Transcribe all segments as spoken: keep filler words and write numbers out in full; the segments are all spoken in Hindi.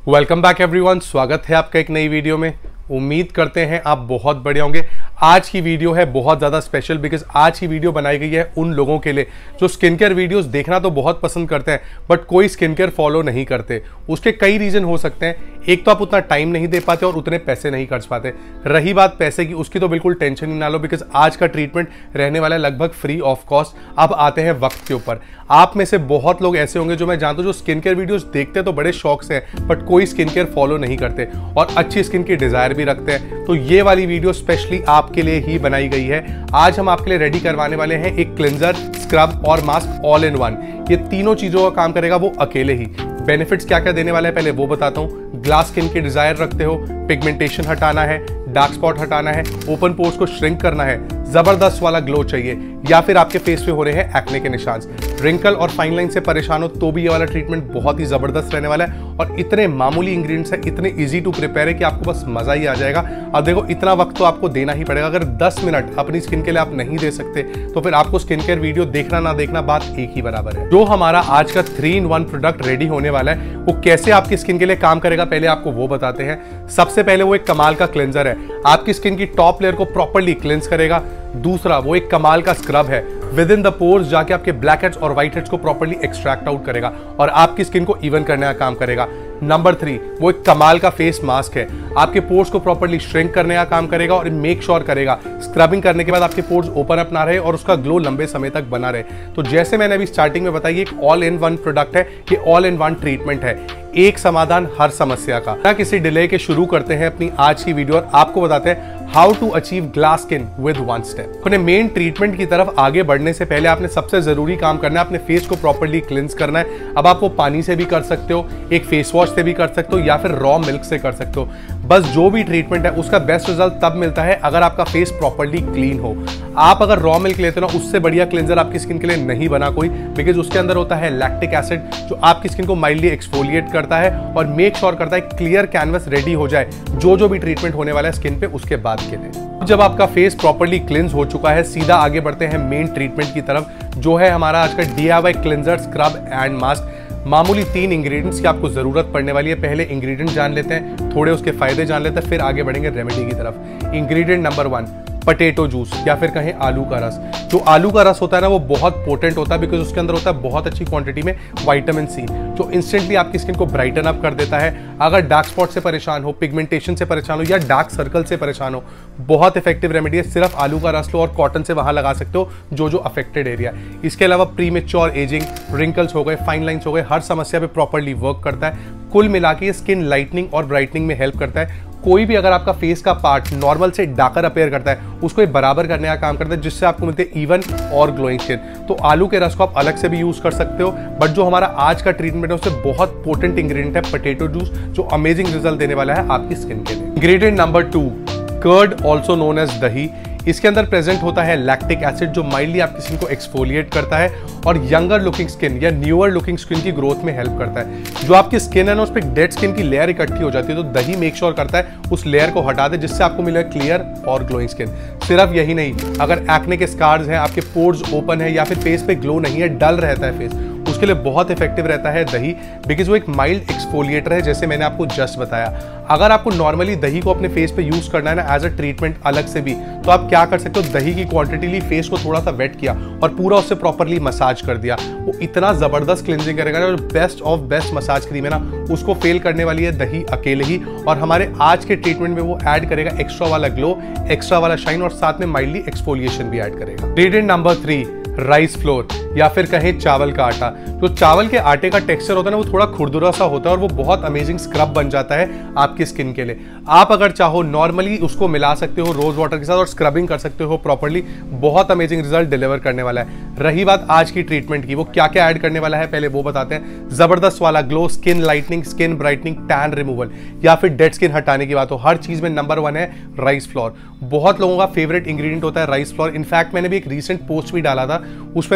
वेलकम बैक एवरीवन, स्वागत है आपका एक नई वीडियो में। उम्मीद करते हैं आप बहुत बढ़िया होंगे। आज की वीडियो है बहुत ज़्यादा स्पेशल बिकॉज आज की वीडियो बनाई गई है उन लोगों के लिए जो स्किन केयर वीडियोस देखना तो बहुत पसंद करते हैं बट कोई स्किन केयर फॉलो नहीं करते। उसके कई रीज़न हो सकते हैं। एक तो आप उतना टाइम नहीं दे पाते और उतने पैसे नहीं खर्च पाते। रही बात पैसे की, उसकी तो बिल्कुल टेंशन ही ना लो बिकॉज आज का ट्रीटमेंट रहने वाला है लगभग फ्री ऑफ कॉस्ट। अब आते हैं वक्त के ऊपर। आप में से बहुत लोग ऐसे होंगे जो मैं जानता हूँ जो स्किन केयर वीडियोस देखते तो बड़े शौक से हैं बट कोई स्किन केयर फॉलो नहीं करते और अच्छी स्किन की डिजायर भी रखते हैं। तो ये वाली वीडियो स्पेशली आपके लिए ही बनाई गई है। आज हम आपके लिए रेडी करवाने वाले हैं एक क्लिंजर, स्क्रब और मास्क ऑल इन वन। ये तीनों चीजों का काम करेगा वो अकेले ही। बेनिफिट्स क्या क्या देने वाला है पहले वो बताता हूँ। ग्लास स्किन की डिजायर रखते हो, पिगमेंटेशन हटाना है, डार्क स्पॉट हटाना है, ओपन पोर्स को श्रिंक करना है, जबरदस्त वाला ग्लो चाहिए या फिर आपके फेस पे हो रहे हैं एक्ने के निशान, रिंकल और फाइन लाइन से परेशान हो तो भी ये वाला ट्रीटमेंट बहुत ही जबरदस्त रहने वाला है। और इतने मामूली इंग्रेडिएंट्स है, इतने इजी टू प्रिपेयर है कि आपको बस मजा ही आ जाएगा। अब देखो इतना वक्त तो आपको देना ही पड़ेगा। अगर दस मिनट अपनी स्किन के लिए आप नहीं दे सकते तो फिर आपको स्किन केयर वीडियो देखना ना देखना बात एक ही बराबर है। जो हमारा आज का three in one product ready होने वाला है वो कैसे आपकी स्किन के लिए काम करेगा पहले आपको वो बताते हैं। सबसे पहले वो एक कमाल का क्लेंजर है, आपकी स्किन की टॉप लेयर को प्रॉपर्ली क्लेंस करेगा। दूसरा वो एक कमाल का स्क्रब है, विद इन द पोर्स जाके आपके ब्लैक हेड्स और व्हाइट हेड्स को प्रॉपर्ली एक्सट्रैक्ट आउट करेगा और आपकी स्किन को इवन करने का काम करेगा। नंबर थ्री वो एक कमाल का फेस मास्क है, आपके पोर्स को प्रॉपर्ली श्रिंक करने का काम करेगा और मेक श्योर करेगा स्क्रबिंग करने के बाद आपके पोर्स ओपन अप ना रहे और उसका ग्लो लंबे समय तक बना रहे। तो जैसे मैंने अभी स्टार्टिंग में बताया एक ऑल इन वन प्रोडक्ट है, ये ऑल इन वन ट्रीटमेंट है, एक समाधान हर समस्या का। ना किसी डिले के शुरू करते हैं अपनी आज की वीडियो और आपको बताते हैं how to achieve glass skin with one step. अपने मेन ट्रीटमेंट की तरफ आगे बढ़ने से पहले आपने सबसे जरूरी काम करना है, अपने फेस को प्रॉपर्ली क्लिंस करना है। अब आप वो पानी से भी कर सकते हो, एक फेस वॉश से भी कर सकते हो या फिर रॉ मिल्क से कर सकते हो। बस जो भी ट्रीटमेंट है उसका बेस्ट रिजल्ट तब मिलता है अगर आपका फेस प्रॉपर्ली क्लीन हो। आप अगर रॉ मिल्क लेते हो ना उससे बढ़िया क्लिंजर आपकी स्किन के लिए नहीं बना कोई, बिकॉज उसके अंदर होता है लैक्टिक एसिड जो आपकी स्किन को माइल्डली एक्सफोलिएट करता है और मेक श्योर करता है क्लियर कैनवस रेडी हो जाए जो जो भी ट्रीटमेंट होने वाला है स्किन पे उसके बाद के लिए। जब आपका फेस प्रॉपर्ली क्लिंज हो चुका है, सीधा आगे बढ़ते हैं मेन ट्रीटमेंट की तरफ जो है हमारा आज का D I Y cleanser, scrub and mask. मामूली तीन इंग्रेडिएंट्स की आपको जरूरत पड़ने वाली है। पहले इंग्रेडिएंट जान लेते हैं, थोड़े उसके फायदे जान लेते हैं, फिर आगे बढ़ेंगे रेमेडी की तरफ। Ingredient number one, potato juice या फिर कहें आलू का रस। जो आलू का रस होता है ना वो बहुत पोटेंट होता है बिकॉज उसके अंदर होता है बहुत अच्छी क्वांटिटी में विटामिन सी जो इंस्टेंटली आपकी स्किन को ब्राइटन अप कर देता है। अगर डार्क स्पॉट से परेशान हो, पिगमेंटेशन से परेशान हो या डार्क सर्कल से परेशान हो, बहुत इफेक्टिव रेमेडी है। सिर्फ आलू का रस लो और कॉटन से वहां लगा सकते हो जो जो अफेक्टेड एरिया। इसके अलावा प्रीमेच्योर एजिंग, रिंकल्स हो गए, फाइन लाइन्स हो गए, हर समस्या पे प्रॉपर्ली वर्क करता है। कुल मिला के स्किन लाइटनिंग और ब्राइटनिंग में हेल्प करता है। कोई भी अगर आपका फेस का पार्ट नॉर्मल से डार्कर अपीयर करता है उसको ये बराबर करने का काम करता है जिससे आपको मिलते हैं इवन और ग्लोइंग स्किन। तो आलू के रस को आप अलग से भी यूज कर सकते हो बट जो हमारा आज का ट्रीटमेंट है उससे बहुत पोटेंट इंग्रेडिएंट है पटेटो जूस जो अमेजिंग रिजल्ट देने वाला है आपकी स्किन के लिए। Ingredient number two, curd also known as दही। इसके अंदर प्रेजेंट होता है लैक्टिक एसिड जो माइल्डली आपकी स्किन को एक्सफोलिएट करता है और यंगर लुकिंग स्किन या न्यूअर लुकिंग स्किन की ग्रोथ में हेल्प करता है। जो आपकी स्किन है ना उस पर डेड स्किन की लेयर इकट्ठी हो जाती है तो दही मेक श्योर करता है उस लेयर को हटा दे जिससे आपको मिले क्लियर और ग्लोइंग स्किन। सिर्फ यही नहीं, अगर एक्ने के स्कार्स हैं, आपके पोर्स ओपन है या फिर फेस पे ग्लो नहीं है, डल रहता है फेस, उसके लिए बहुत इफेक्टिव रहता है दही बिकॉज वो एक माइल्ड एक्सफोलिएटर है जैसे मैंने आपको जस्ट बताया। अगर आपको नॉर्मली दही को अपने फेस पे यूज करना है ना एज अ ट्रीटमेंट अलग से भी तो आप क्या कर सकते हो, दही की क्वांटिटी ली, फेस को थोड़ा सा वेट किया और पूरा उससे प्रॉपर्ली मसाज कर दिया। वो इतना जबरदस्त क्लिंजिंग करेगा ना, best of best massage cream है ना उसको फेल करने वाली है दही अकेले ही। और हमारे आज के ट्रीटमेंट में वो ऐड करेगा एक्स्ट्रा वाला ग्लो, एक्स्ट्रा वाला शाइन और साथ में माइल्डली एक्सफोलिएशन भी ऐड करेगा। Ingredient number three, rice flour या फिर कहें चावल का आटा। जो चावल के आटे का टेक्सचर होता है ना वो थोड़ा खुरदुरा सा होता है और वो बहुत अमेजिंग स्क्रब बन जाता है आपकी स्किन के लिए। आप अगर चाहो नॉर्मली उसको मिला सकते हो रोज वाटर के साथ और स्क्रबिंग कर सकते हो प्रॉपर्ली, बहुत अमेजिंग रिजल्ट डिलीवर करने वाला है। रही बात आज की ट्रीटमेंट की, वो क्या क्या ऐड करने वाला है पहले वो बताते हैं। जबरदस्त वाला glow, skin lightening, skin brightening, tan removal या फिर डेड स्किन हटाने की बात हो, हर चीज में नंबर वन है राइस फ्लोर। बहुत लोगों का फेवरेट इंग्रेडिएंट होता है राइस फ्लोर। इनफैक्ट मैंने भी एक रीसेंट पोस्ट भी डाला था उसमें मैंने मेंशन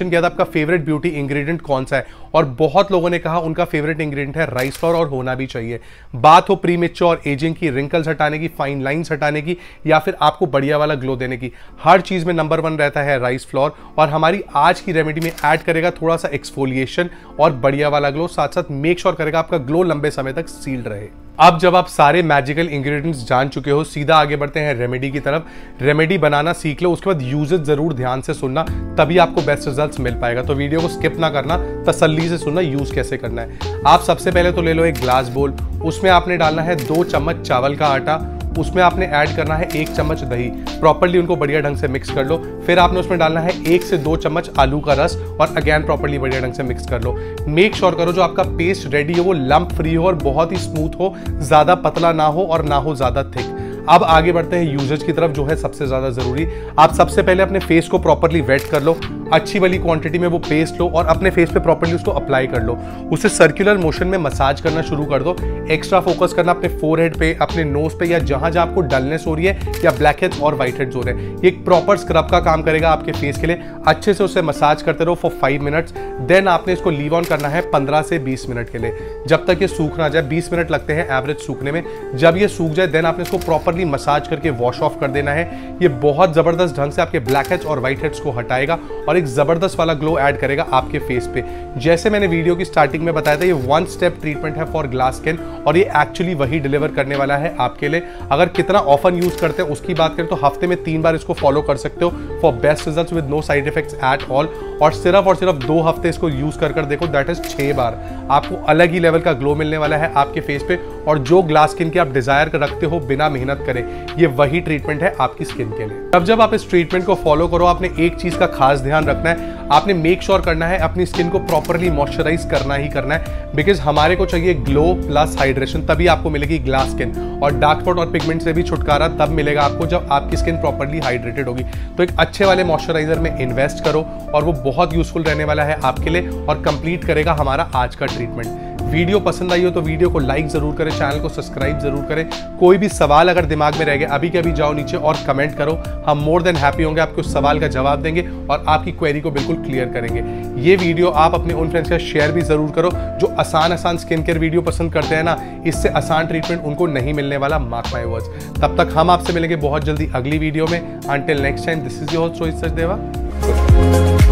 मेंशन किया था आपका फेवरेट ब्यूटी इंग्रेडिएंट कौन सा है, और बहुत लोगों ने कहा उनका फेवरेट इंग्रेडिएंट है राइस फ्लोर, और होना भी चाहिए। बात हो प्रीमेच्योर एजिंग की, रिंकल्स हटाने की, फाइन लाइंस हटाने की, या फिर आपको बढ़िया वाला ग्लो देने की, हर चीज में नंबर वन रहता है राइस फ्लोर। और हमारी आज की रेमेडी में ऐड करेगा थोड़ा सा एक्सफोलिएशन और बढ़िया वाला ग्लो, साथ साथ मेक श्योर करेगा आपका ग्लो लंबे समय तक सील्ड रहे। अब जब आप सारे मैजिकल इंग्रेडिएंट्स जान चुके हो, सीधा आगे बढ़ते हैं रेमेडी की तरफ। रेमेडी बनाना सीख लो, उसके बाद यूजेस जरूर ध्यान से सुनना, तभी आपको बेस्ट रिजल्ट्स मिल पाएगा। तो वीडियो को स्किप ना करना, तसल्ली से सुनना यूज कैसे करना है। आप सबसे पहले तो ले लो एक ग्लास बोल, उसमें आपने डालना है दो चम्मच चावल का आटा, उसमें आपने ऐड करना है एक चम्मच दही, प्रॉपर्ली उनको बढ़िया ढंग से मिक्स कर लो। फिर आपने उसमें डालना है एक से दो चम्मच आलू का रस, और अगेन प्रॉपर्ली बढ़िया ढंग से मिक्स कर लो। मेक श्योर करो जो आपका पेस्ट रेडी हो वो लंप फ्री हो और बहुत ही स्मूथ हो, ज्यादा पतला ना हो और ना हो ज्यादा थिक। अब आगे बढ़ते हैं यूजेज की तरफ, जो है सबसे ज्यादा जरूरी। आप सबसे पहले अपने फेस को प्रॉपर्ली वेट कर लो, अच्छी वाली क्वांटिटी में वो पेस्ट लो और अपने फेस पे प्रॉपर्ली उसको अप्लाई कर लो। उसे सर्कुलर मोशन में मसाज करना शुरू कर दो। एक्स्ट्रा फोकस करना अपने फोरहेड पे, अपने नोज पे, या जहां जहां आपको डलनेस हो रही है या ब्लैक हेड्स और व्हाइट हेड्स हो रहे हैं। ये एक प्रॉपर स्क्रब का काम करेगा आपके फेस के लिए। अच्छे से उसे मसाज करते रहो फॉर फाइव मिनट्स। देन आपने इसको लीव ऑन करना है पंद्रह से बीस मिनट के लिए, जब तक ये सूख ना जाए। बीस मिनट लगते हैं एवरेज सूखने में। जब ये सूख जाए देन आपने इसको प्रॉपर्ली मसाज करके वॉश ऑफ कर देना है। ये बहुत जबरदस्त ढंग से आपके ब्लैक हेड्स और व्हाइट हेड्स को हटाएगा और एक जबरदस्त वाला ग्लो ऐड करेगा आपके फेस पे। जैसे मैंने वीडियो की स्टार्टिंग में बताया था, ये वन स्टेप ट्रीटमेंट है फॉर ग्लास स्किन, और ये एक्चुअली वही डिलीवर करने वाला है आपके लिए। अगर कितना ऑफन यूज करते हैं उसकी बात करें तो हफ्ते में तीन बार इसको फॉलो कर सकते हो for best results with no side effects at all. और सिर्फ और सिर्फ दो हफ्ते इसको यूज कर कर देखो, दैट इज छह बार, आपको अलग ही लेवल का ग्लो मिलने वाला है आपके फेस पे। और जो ग्लास स्किन की आप डिजायर रखते हो बिना मेहनत करे, ये वही ट्रीटमेंट है आपकी स्किन के लिए। अब जब आप इस ट्रीटमेंट को फॉलो करो, आपने एक चीज का खास ध्यान रखना है, आपने मेक श्योर करना है अपनी स्किन को प्रॉपर्ली मॉइस्चराइज करना ही करना है, बिकॉज हमारे को चाहिए ग्लो प्लस हाइड्रेशन, तभी आपको मिलेगी ग्लास स्किन। और डार्क स्पॉट और पिगमेंट से भी छुटकारा तब मिलेगा आपको जब आपकी स्किन प्रॉपर्ली हाइड्रेटेड होगी। तो एक अच्छे वाले मॉइस्चराइजर में इन्वेस्ट करो, और वो बहुत यूजफुल रहने वाला है आपके लिए और कंप्लीट करेगा हमारा आज का ट्रीटमेंट। वीडियो पसंद आई हो तो वीडियो को लाइक जरूर करें, चैनल को सब्सक्राइब जरूर करें। कोई भी सवाल अगर दिमाग में रह गया, अभी के अभी जाओ नीचे और कमेंट करो, हम मोर देन हैप्पी होंगे आपके उस सवाल का जवाब देंगे और आपकी क्वेरी को बिल्कुल क्लियर करेंगे। ये वीडियो आप अपने उन फ्रेंड्स के साथ शेयर भी जरूर करो जो आसान आसान स्किन केयर वीडियो पसंद करते हैं ना, इससे आसान ट्रीटमेंट उनको नहीं मिलने वाला, मार्क माय वर्ड्स। तब तक हम आपसे मिलेंगे बहुत जल्दी अगली वीडियो में। Until next time, this is your host Rohit Sachdeva.